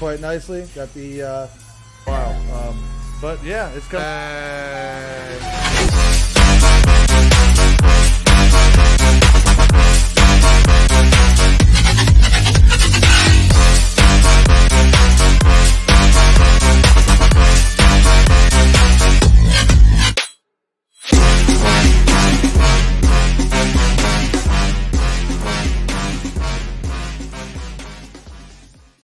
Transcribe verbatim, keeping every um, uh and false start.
quite nicely. Got the uh, wow. Um, but yeah, it's coming. Uh...